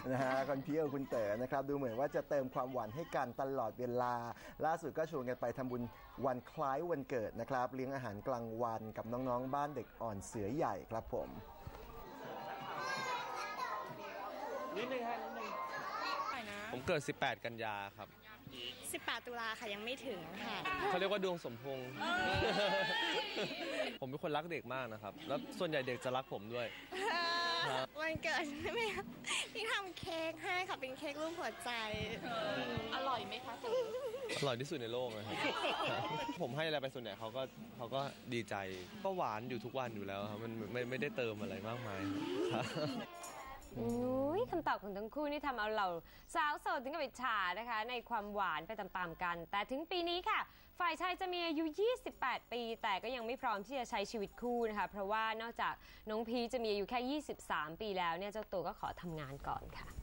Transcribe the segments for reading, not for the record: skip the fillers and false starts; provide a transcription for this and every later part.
นะฮะคุณพี่คุณเต๋อนะครับดูเหมือนว่าจะเติมความหวานให้กันตลอดเวลาล่าสุดก็ชวนกันไปทำบุญวันคล้ายวันเกิดนะครับเลี้ยงอาหารกลางวันกับน้องๆบ้านเด็กอ่อนเสือใหญ่ครับผมนิดนึงฮะนิดนึงผมเกิด18 กันยาครับ 18 ตุลาค่ะยังไม่ถึงค่ะเขาเรียกว่าดวงสมพงษ์ผมเป็นคนรักเด็กมากนะครับแล้วส่วนใหญ่เด็กจะรักผมด้วยวันเกิดใช่ไหมคะที่ทำเค้กให้ค่ะเป็นเค้กรูปหัวใจอร่อยไหมคะอร่อยที่สุดในโลกเลยครับผมให้อะไรไปส่วนใหญ่เขาก็ดีใจก็หวานอยู่ทุกวันอยู่แล้วครับมันไม่ได้เติมอะไรมากมายคำตอบของทั้งคู่นี่ทำเอาเราสาวโสดถึงกับอิจฉานะคะในความหวานไปตามๆกันแต่ถึงปีนี้ค่ะฝ่ายชายจะมีอายุ28 ปีแต่ก็ยังไม่พร้อมที่จะใช้ชีวิตคู่นะคะเพราะว่านอกจากน้องพีจะมีอายุแค่23 ปีแล้วเนี่ยเจ้าตัวก็ขอทำงานก่อนค่ะ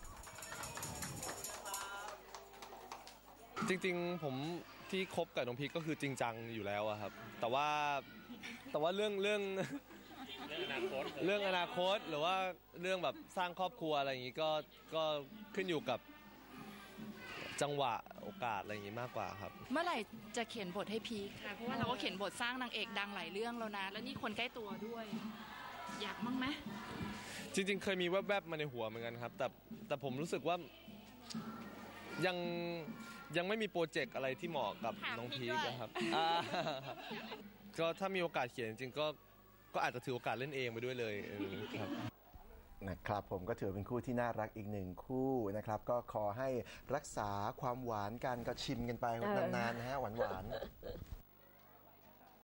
จริงๆผมที่คบกับน้องพีก็คือจริงจังอยู่แล้วครับแต่ว่าเรื่องอนาคตหรือว่าเรื่องแบบสร้างครอบครัวอะไรอย่างนี้ก็ขึ้นอยู่กับจังหวะโอกาสอะไรอย่างนี้มากกว่าครับเมื่อไหร่จะเขียนบทให้พีคค่ะเพราะว่าเราก็เขียนบทสร้างนางเอกดังหลายเรื่องแล้วนะแล้วนี่คนใกล้ตัวด้วยอยากมั้งไหมจริงๆเคยมีแวบๆมาในหัวเหมือนกันครับแต่ผมรู้สึกว่ายังไม่มีโปรเจกต์อะไรที่เหมาะกับน้องพีคนะครับก็ถ้ามีโอกาสเขียนจริงๆก็อาจจะถือโอกาสเล่นเองไปด้วยเลยครับนะครับผมก็ถือเป็นคู่ที่น่ารักอีกหนึ่งคู่นะครับก็ขอให้รักษาความหวานกันก็ชิมกันไปนานๆนะฮะหวานๆ